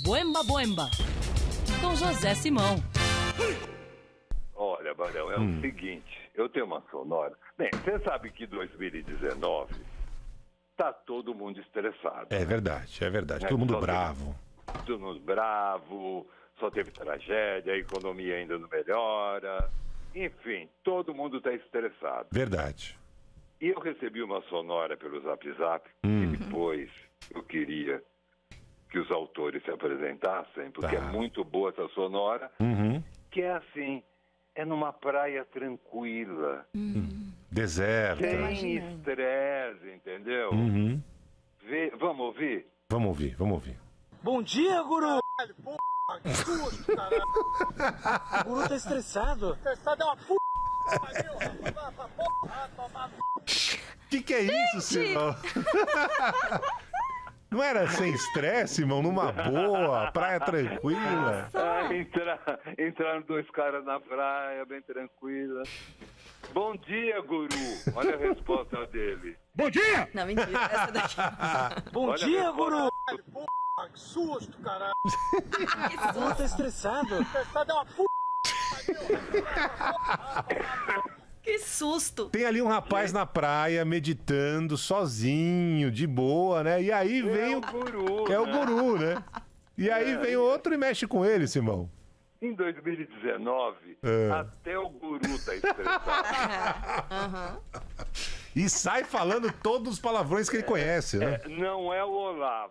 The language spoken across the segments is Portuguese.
Boemba Boemba, com José Simão. Olha, Barão, é o seguinte, eu tenho uma sonora. Bem, você sabe que 2019 tá todo mundo estressado. É verdade, é verdade. Todo mundo bravo. Todo mundo bravo, só teve tragédia, a economia ainda não melhora. Enfim, todo mundo está estressado. Verdade. E eu recebi uma sonora pelo Zap Zap, e depois eu queria que os autores se apresentassem, porque é muito boa essa sonora, que é assim, é numa praia tranquila. Deserta. Sem estresse, entendeu? Vamos ouvir? Vamos ouvir, vamos ouvir. Bom dia, guru! Que susto, caralho! O guru tá estressado. Estressado é uma p***. Que é isso, Simão? Não era sem estresse, irmão? Numa boa, praia tranquila. Entraram dois caras na praia, bem tranquila. Bom dia, guru. Olha a resposta dele. Bom dia! Não, mentira, essa daqui. Bom Olha dia, a guru! resposta. Que susto, caralho! O guru tá estressado. Estressado é uma p***. Que susto. Tem ali um rapaz na praia meditando sozinho, de boa, né? E aí vem o guru. É o guru, né? E aí vem outro e mexe com ele, Simão. Em 2019, até o guru tá estressado. E sai falando todos os palavrões que ele conhece, né? Não é o Olavo.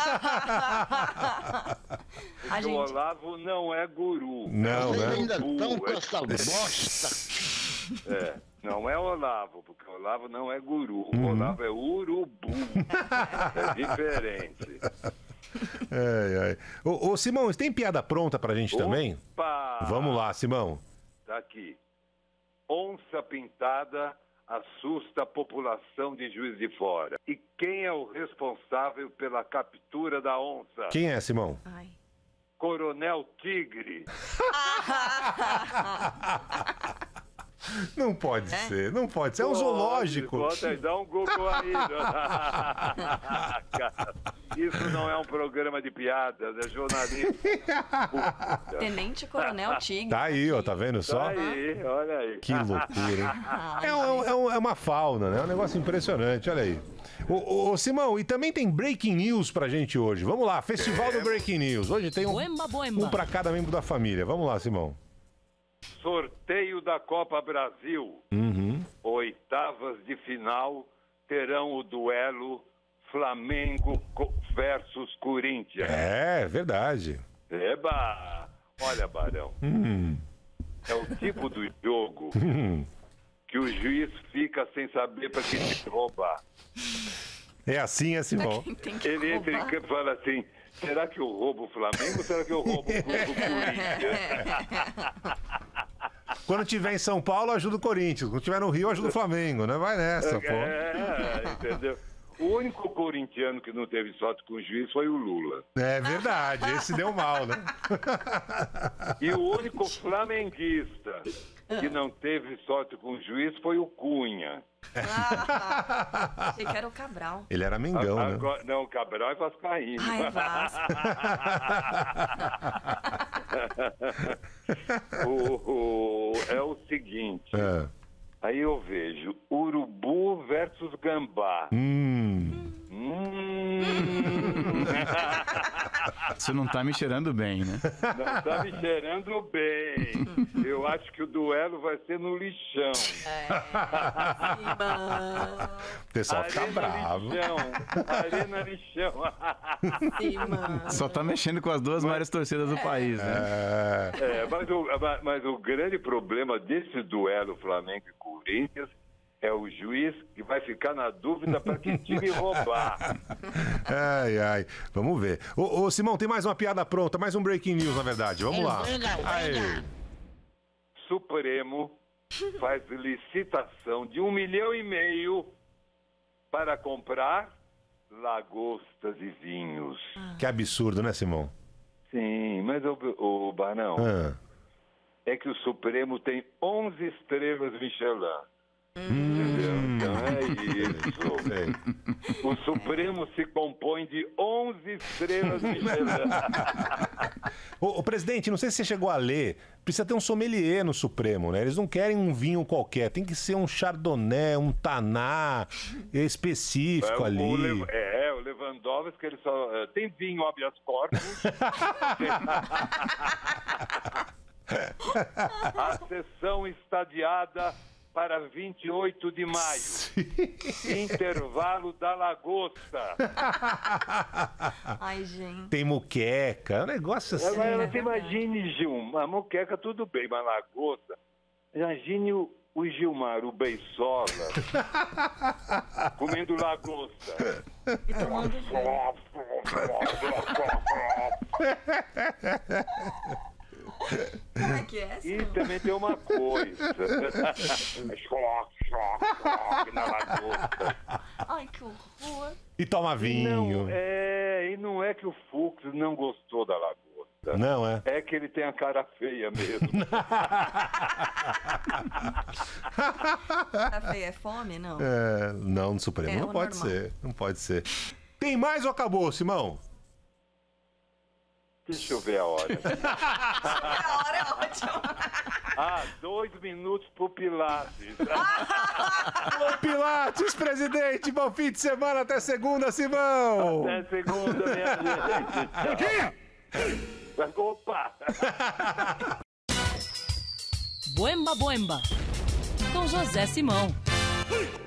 O Olavo não é guru. Não, Vocês né? ainda estão com essa bosta. Não é Olavo, porque Olavo não é guru. O Olavo é urubu. É diferente. Ô, Simão, tem piada pronta pra gente também? Opa! Vamos lá, Simão. Tá aqui. Onça pintada assusta a população de Juiz de Fora. E quem é o responsável pela captura da onça? Quem é, Simão? Ai. Coronel Tigre. Não pode ser, não pode ser. É um zoológico. Bota aí, dá um Google aí. Cara, isso não é um programa de piadas, é jornalismo. Tenente Coronel Tigre. Tá aí, ó, tá vendo só? Tá aí, olha aí. Que loucura, hein? É uma fauna, né? É um negócio impressionante, olha aí. Ô, Simão, e também tem Breaking News pra gente hoje. Vamos lá, Festival do Breaking News. Hoje tem Boemba Boemba. um pra cada membro da família. Vamos lá, Simão. Sorteio da Copa Brasil. Oitavas de final terão o duelo Flamengo versus Corinthians. É, verdade. Eba! Olha, Barão. É o tipo do jogo que o juiz fica sem saber para que te roubar. É assim, Simão. Tem que Ele entra em campo e fala assim: será que eu roubo o Flamengo ou será que eu roubo o Corinthians? Quando tiver em São Paulo, ajuda o Corinthians. Quando tiver no Rio, ajuda o Flamengo, né? Vai nessa, pô. Entendeu? O único corintiano que não teve sorte com o juiz foi o Lula. É verdade, esse deu mal, né? E o único flamenguista que não teve sorte com o juiz foi o Cunha. Achei que era o Cabral. Ele era Mengão, né? Não, o Cabral é vascaíno. Ai, Vasco. É o seguinte. Aí eu vejo urubu versus gambá. Isso não tá me cheirando bem, né? Não tá me cheirando bem. Eu acho que o duelo vai ser no lixão. O pessoal fica bravo. Arena lixão. Só tá mexendo com as duas maiores torcidas do país, né? Mas o grande problema desse duelo Flamengo e Corinthians é o juiz que vai ficar na dúvida para que time roubar. Ai. Vamos ver. Ô, Simão, tem mais uma piada pronta, mais um breaking news, na verdade. Vamos lá. Aí. Supremo faz licitação de 1,5 milhão para comprar lagostas e vinhos. Que absurdo, né, Simão? Sim, mas o Barão, é que o Supremo tem 11 estrelas Michelin. Entendeu? Então é Isso. O Supremo se compõe de 11 estrelas Michelin. Ô, presidente, não sei se você chegou a ler, precisa ter um sommelier no Supremo, né? Eles não querem um vinho qualquer, tem que ser um Chardonnay, um Taná específico ali. O Lewandowski, ele só tem vinho habeas corpus. A sessão estadiada para 28 de maio. Intervalo da lagosta. Ai, gente. Tem muqueca, é um negócio assim. Você imagine, Gilmar, a muqueca tudo bem, mas lagosta. Imagine o Gilmar, o Beisola, comendo lagosta. E tomando vinho. Como é que é? E também tem uma coisa. Na lagosta. Ai, que horror. E toma vinho. E não é que o Fux não gostou da lagosta. Não, é? É que ele tem a cara feia mesmo. Tá feia, é fome? Não. Não, no Supremo não pode ser. Não pode ser. Tem mais ou acabou, Simão? Deixa eu ver a hora. A hora é ótima. 2 minutos pro Pilates. Ô, Pilates, presidente, bom fim de semana, até segunda, Simão. Até segunda, minha gente. Opa! Buemba Buemba, com José Simão.